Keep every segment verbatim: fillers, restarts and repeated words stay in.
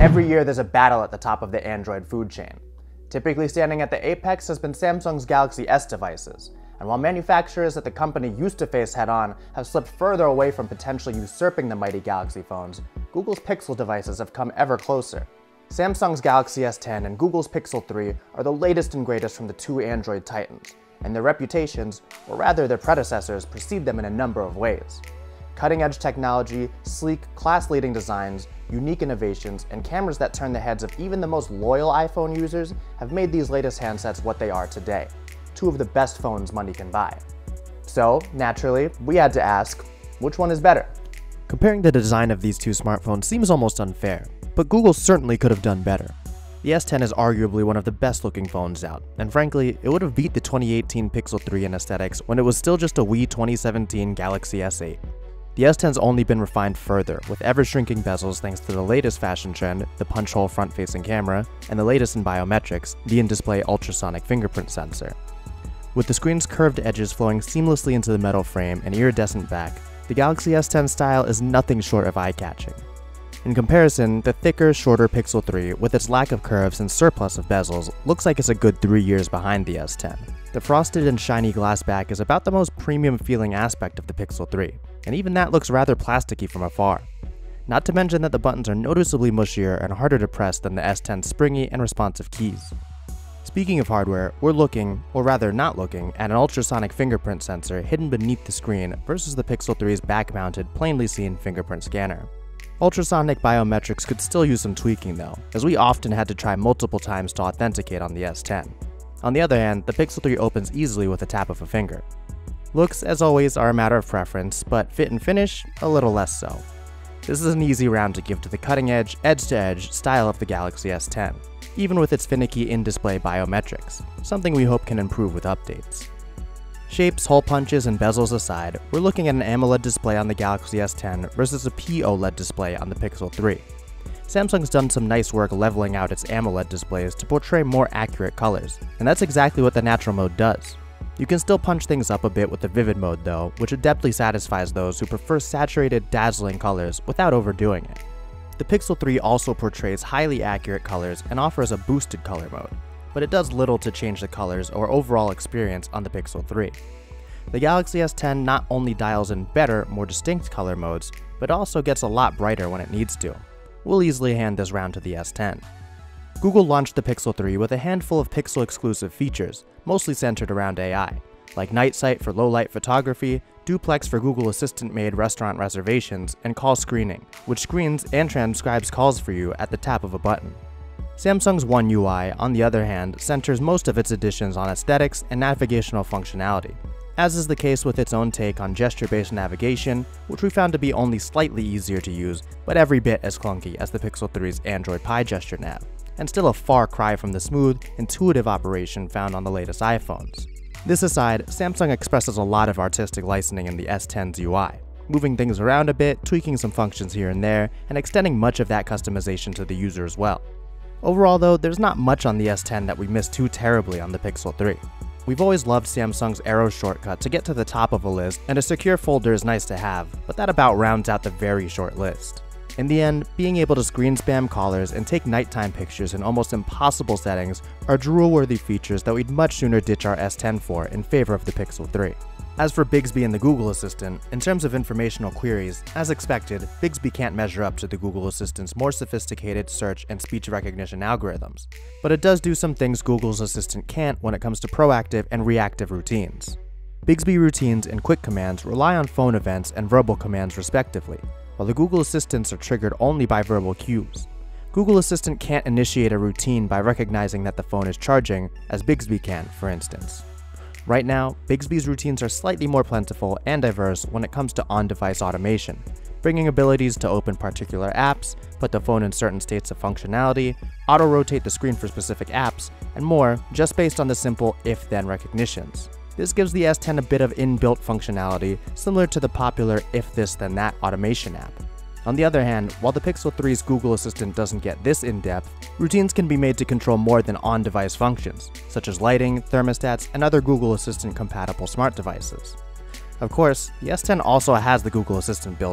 Every year there's a battle at the top of the Android food chain. Typically standing at the apex has been Samsung's Galaxy S devices, and while manufacturers that the company used to face head-on have slipped further away from potentially usurping the mighty Galaxy phones, Google's Pixel devices have come ever closer. Samsung's Galaxy S ten and Google's Pixel three are the latest and greatest from the two Android titans, and their reputations, or rather their predecessors, precede them in a number of ways. Cutting-edge technology, sleek, class-leading designs, unique innovations, and cameras that turn the heads of even the most loyal iPhone users have made these latest handsets what they are today, two of the best phones money can buy. So, naturally, we had to ask, which one is better? Comparing the design of these two smartphones seems almost unfair, but Google certainly could have done better. The S ten is arguably one of the best looking phones out, and frankly, it would have beat the twenty eighteen Pixel three in aesthetics when it was still just a wee twenty seventeen Galaxy S eight. The S ten's only been refined further, with ever-shrinking bezels thanks to the latest fashion trend, the punch-hole front-facing camera, and the latest in biometrics, the in-display ultrasonic fingerprint sensor. With the screen's curved edges flowing seamlessly into the metal frame and iridescent back, the Galaxy S ten style is nothing short of eye-catching. In comparison, the thicker, shorter Pixel three, with its lack of curves and surplus of bezels, looks like it's a good three years behind the S ten. The frosted and shiny glass back is about the most premium-feeling aspect of the Pixel three, and even that looks rather plasticky from afar. Not to mention that the buttons are noticeably mushier and harder to press than the S ten's springy and responsive keys. Speaking of hardware, we're looking, or rather not looking, at an ultrasonic fingerprint sensor hidden beneath the screen versus the Pixel three's back-mounted, plainly seen fingerprint scanner. Ultrasonic biometrics could still use some tweaking though, as we often had to try multiple times to authenticate on the S ten. On the other hand, the Pixel three opens easily with a tap of a finger. Looks, as always, are a matter of preference, but fit and finish, a little less so. This is an easy round to give to the cutting-edge, edge-to-edge style of the Galaxy S ten, even with its finicky in-display biometrics, something we hope can improve with updates. Shapes, hole punches, and bezels aside, we're looking at an AMOLED display on the Galaxy S ten versus a P OLED display on the Pixel three. Samsung's done some nice work leveling out its AMOLED displays to portray more accurate colors, and that's exactly what the natural mode does. You can still punch things up a bit with the vivid mode though, which adeptly satisfies those who prefer saturated, dazzling colors without overdoing it. The Pixel three also portrays highly accurate colors and offers a boosted color mode, but it does little to change the colors or overall experience on the Pixel three. The Galaxy S ten not only dials in better, more distinct color modes, but also gets a lot brighter when it needs to. We'll easily hand this round to the S ten. Google launched the Pixel three with a handful of Pixel-exclusive features, mostly centered around A I, like Night Sight for low-light photography, Duplex for Google Assistant-made restaurant reservations, and call screening, which screens and transcribes calls for you at the tap of a button. Samsung's One U I, on the other hand, centers most of its additions on aesthetics and navigational functionality, as is the case with its own take on gesture-based navigation, which we found to be only slightly easier to use, but every bit as clunky as the Pixel three's Android Pie gesture nav, and still a far cry from the smooth, intuitive operation found on the latest iPhones. This aside, Samsung expresses a lot of artistic licensing in the S ten's U I, moving things around a bit, tweaking some functions here and there, and extending much of that customization to the user as well. Overall though, there's not much on the S ten that we missed too terribly on the Pixel three. We've always loved Samsung's arrow shortcut to get to the top of a list, and a secure folder is nice to have, but that about rounds out the very short list. In the end, being able to screen spam callers and take nighttime pictures in almost impossible settings are drool-worthy features that we'd much sooner ditch our S ten for in favor of the Pixel three. As for Bixby and the Google Assistant, in terms of informational queries, as expected, Bixby can't measure up to the Google Assistant's more sophisticated search and speech recognition algorithms, but it does do some things Google's Assistant can't when it comes to proactive and reactive routines. Bixby routines and quick commands rely on phone events and verbal commands respectively, while the Google Assistants are triggered only by verbal cues. Google Assistant can't initiate a routine by recognizing that the phone is charging, as Bixby can, for instance. Right now, Bixby's routines are slightly more plentiful and diverse when it comes to on-device automation, bringing abilities to open particular apps, put the phone in certain states of functionality, auto-rotate the screen for specific apps, and more just based on the simple if-then recognitions. This gives the S ten a bit of inbuilt functionality similar to the popular if-this-then-that automation app. On the other hand, while the Pixel three's Google Assistant doesn't get this in-depth, routines can be made to control more than on-device functions, such as lighting, thermostats, and other Google Assistant-compatible smart devices. Of course, the S ten also has the Google Assistant built in,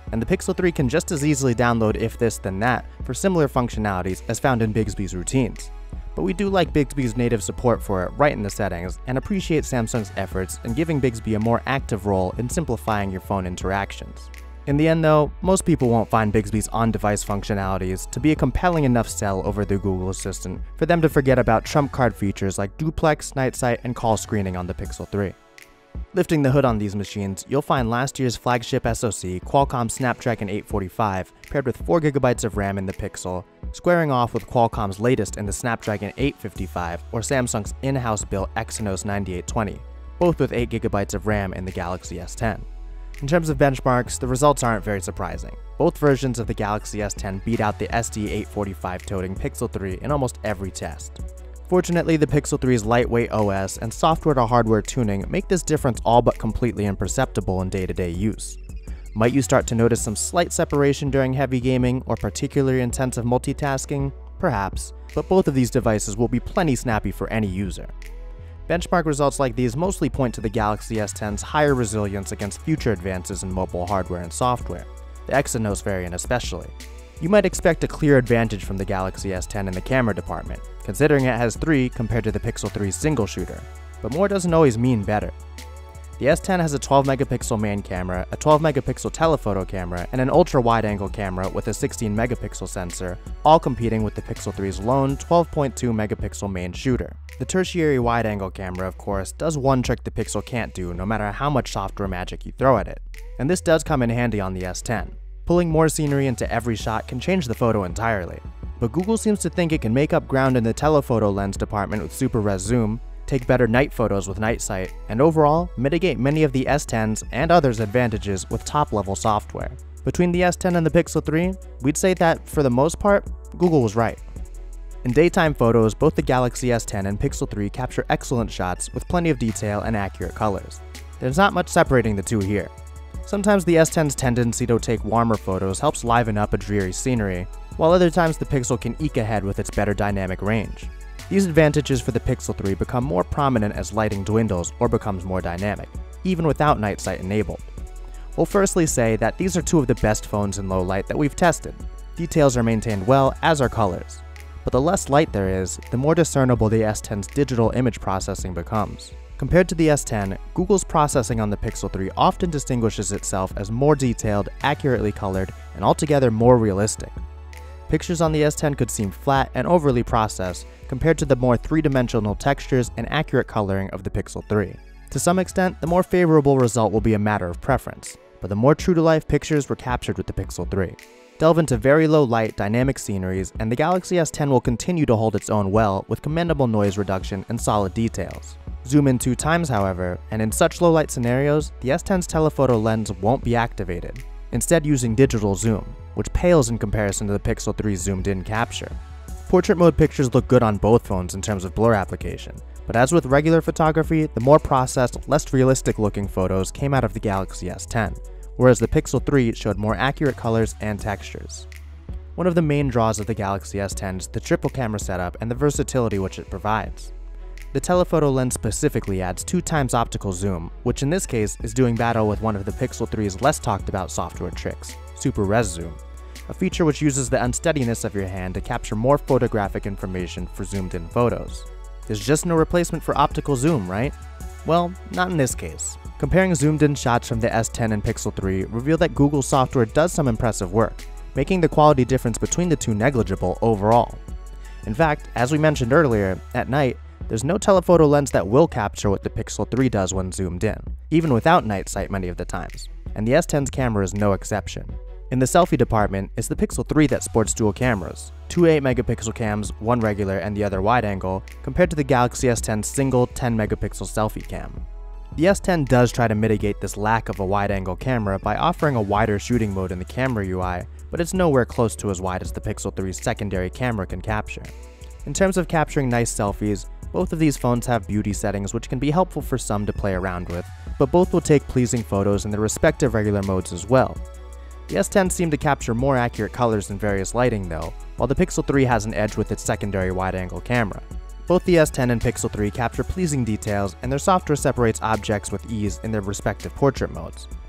and the Pixel three can just as easily download If This Then That for similar functionalities as found in Bixby's routines. But we do like Bixby's native support for it right in the settings, and appreciate Samsung's efforts in giving Bixby a more active role in simplifying your phone interactions. In the end though, most people won't find Bixby's on-device functionalities to be a compelling enough sell over the Google Assistant for them to forget about trump card features like duplex, night sight, and call screening on the Pixel three. Lifting the hood on these machines, you'll find last year's flagship S O C, Qualcomm Snapdragon eight forty-five, paired with four gigabytes of RAM in the Pixel, squaring off with Qualcomm's latest in the Snapdragon eight fifty-five or Samsung's in-house built Exynos ninety-eight twenty, both with eight gigabytes of RAM in the Galaxy S ten. In terms of benchmarks, the results aren't very surprising. Both versions of the Galaxy S ten beat out the S D eight forty-five toting Pixel three in almost every test. Fortunately, the Pixel three's lightweight O S and software-to-hardware tuning make this difference all but completely imperceptible in day-to-day use. Might you start to notice some slight separation during heavy gaming or particularly intensive multitasking? Perhaps, but both of these devices will be plenty snappy for any user. Benchmark results like these mostly point to the Galaxy S ten's higher resilience against future advances in mobile hardware and software, the Exynos variant especially. You might expect a clear advantage from the Galaxy S ten in the camera department, considering it has three compared to the Pixel three's single shooter, but more doesn't always mean better. The S ten has a twelve megapixel main camera, a twelve megapixel telephoto camera, and an ultra-wide-angle camera with a sixteen megapixel sensor, all competing with the Pixel three's lone twelve point two megapixel main shooter. The tertiary wide-angle camera, of course, does one trick the Pixel can't do no matter how much software magic you throw at it, and this does come in handy on the S ten. Pulling more scenery into every shot can change the photo entirely, but Google seems to think it can make up ground in the telephoto lens department with super res zoom, take better night photos with night sight, and overall, mitigate many of the S ten's and others' advantages with top-level software. Between the S ten and the Pixel three, we'd say that, for the most part, Google was right. In daytime photos, both the Galaxy S ten and Pixel three capture excellent shots with plenty of detail and accurate colors. There's not much separating the two here. Sometimes the S ten's tendency to take warmer photos helps liven up a dreary scenery, while other times the Pixel can eke ahead with its better dynamic range. These advantages for the Pixel three become more prominent as lighting dwindles or becomes more dynamic, even without night sight enabled. We'll firstly say that these are two of the best phones in low light that we've tested. Details are maintained well, as are colors. But the less light there is, the more discernible the S ten's digital image processing becomes. Compared to the S ten, Google's processing on the Pixel three often distinguishes itself as more detailed, accurately colored, and altogether more realistic. Pictures on the S ten could seem flat and overly processed compared to the more three-dimensional textures and accurate coloring of the Pixel three. To some extent, the more favorable result will be a matter of preference, but the more true-to-life pictures were captured with the Pixel three. Delve into very low light, dynamic sceneries, and the Galaxy S ten will continue to hold its own well with commendable noise reduction and solid details. Zoom in two times, however, and in such low light scenarios, the S ten's telephoto lens won't be activated, instead using digital zoom, which pales in comparison to the Pixel three's zoomed-in capture. Portrait mode pictures look good on both phones in terms of blur application, but as with regular photography, the more processed, less realistic-looking photos came out of the Galaxy S ten, whereas the Pixel three showed more accurate colors and textures. One of the main draws of the Galaxy S ten is the triple camera setup and the versatility which it provides. The telephoto lens specifically adds two times optical zoom, which in this case is doing battle with one of the Pixel three's less talked about software tricks, super res zoom, a feature which uses the unsteadiness of your hand to capture more photographic information for zoomed in photos. There's just no replacement for optical zoom, right? Well, not in this case. Comparing zoomed in shots from the S ten and Pixel three reveal that Google's software does some impressive work, making the quality difference between the two negligible overall. In fact, as we mentioned earlier, at night, there's no telephoto lens that will capture what the Pixel three does when zoomed in, even without night sight many of the times, and the S ten's camera is no exception. In the selfie department, it's the Pixel three that sports dual cameras, two eight megapixel cams, one regular and the other wide angle, compared to the Galaxy S ten's single ten megapixel selfie cam. The S ten does try to mitigate this lack of a wide angle camera by offering a wider shooting mode in the camera U I, but it's nowhere close to as wide as the Pixel three's secondary camera can capture. In terms of capturing nice selfies, both of these phones have beauty settings which can be helpful for some to play around with, but both will take pleasing photos in their respective regular modes as well. The S ten seemed to capture more accurate colors in various lighting though, while the Pixel three has an edge with its secondary wide-angle camera. Both the S ten and Pixel three capture pleasing details, and their software separates objects with ease in their respective portrait modes,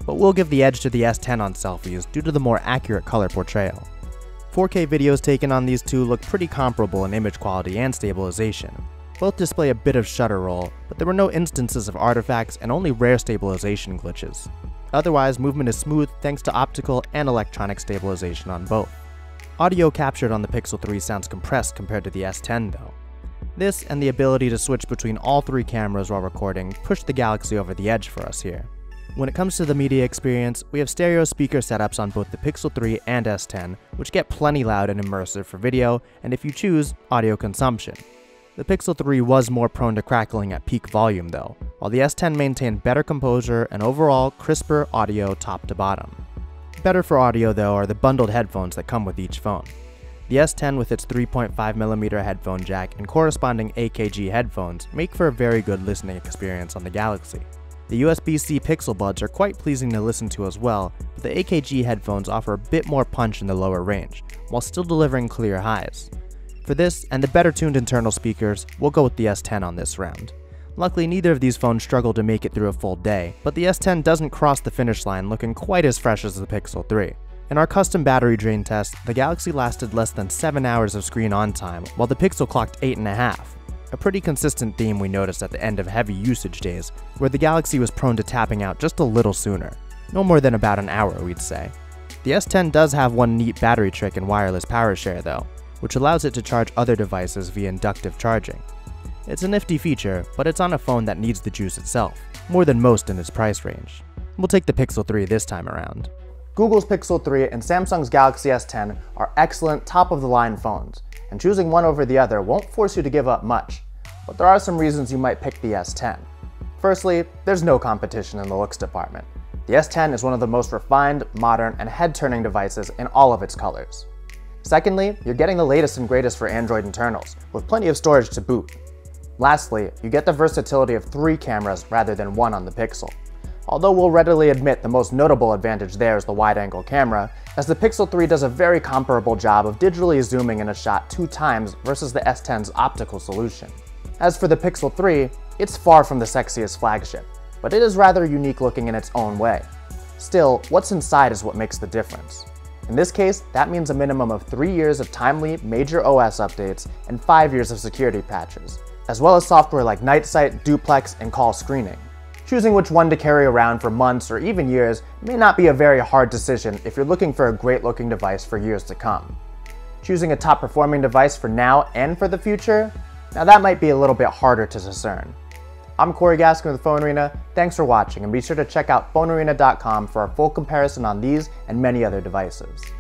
but we'll give the edge to the S ten on selfies due to the more accurate color portrayal. four K videos taken on these two look pretty comparable in image quality and stabilization. Both display a bit of shutter roll, but there were no instances of artifacts and only rare stabilization glitches. Otherwise, movement is smooth thanks to optical and electronic stabilization on both. Audio captured on the Pixel three sounds compressed compared to the S ten though. This and the ability to switch between all three cameras while recording pushed the Galaxy over the edge for us here. When it comes to the media experience, we have stereo speaker setups on both the Pixel three and S ten, which get plenty loud and immersive for video, and if you choose, audio consumption. The Pixel three was more prone to crackling at peak volume though, while the S ten maintained better composure and overall crisper audio top to bottom. Better for audio though are the bundled headphones that come with each phone. The S ten with its three point five millimeter headphone jack and corresponding A K G headphones make for a very good listening experience on the Galaxy. The U S B C Pixel Buds are quite pleasing to listen to as well, but the A K G headphones offer a bit more punch in the lower range, while still delivering clear highs. For this, and the better tuned internal speakers, we'll go with the S ten on this round. Luckily, neither of these phones struggled to make it through a full day, but the S ten doesn't cross the finish line looking quite as fresh as the Pixel three. In our custom battery drain test, the Galaxy lasted less than seven hours of screen on time, while the Pixel clocked eight and a half. A pretty consistent theme we noticed at the end of heavy usage days, where the Galaxy was prone to tapping out just a little sooner. No more than about an hour, we'd say. The S ten does have one neat battery trick in wireless power share though, which allows it to charge other devices via inductive charging. It's a nifty feature, but it's on a phone that needs the juice itself, more than most in its price range. We'll take the Pixel three this time around. Google's Pixel three and Samsung's Galaxy S ten are excellent top-of-the-line phones, and choosing one over the other won't force you to give up much, but there are some reasons you might pick the S ten. Firstly, there's no competition in the looks department. The S ten is one of the most refined, modern, and head-turning devices in all of its colors. Secondly, you're getting the latest and greatest for Android internals, with plenty of storage to boot. Lastly, you get the versatility of three cameras rather than one on the Pixel. Although we'll readily admit the most notable advantage there is the wide-angle camera, as the Pixel three does a very comparable job of digitally zooming in a shot two times versus the S ten's optical solution. As for the Pixel three, it's far from the sexiest flagship, but it is rather unique looking in its own way. Still, what's inside is what makes the difference. In this case, that means a minimum of three years of timely, major O S updates and five years of security patches, as well as software like Night Sight, Duplex, and call screening. Choosing which one to carry around for months or even years may not be a very hard decision if you're looking for a great-looking device for years to come. Choosing a top-performing device for now and for the future? Now that might be a little bit harder to discern. I'm Corey Gaskin with PhoneArena, thanks for watching, and be sure to check out phone arena dot com for our full comparison on these and many other devices.